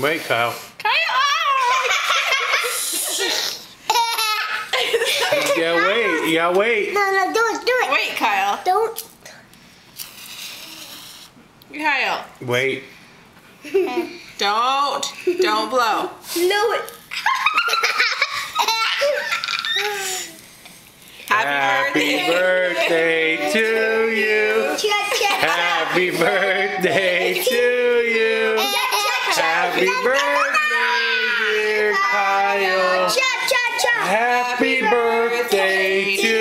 Wait, Kyle. Kyle! You gotta wait. You gotta wait. No, do it. Wait, Kyle. Don't. Kyle. Wait. Don't blow. No. Happy birthday to you. Happy birthday to you. Happy birthday, dear Kyle. Happy birthday to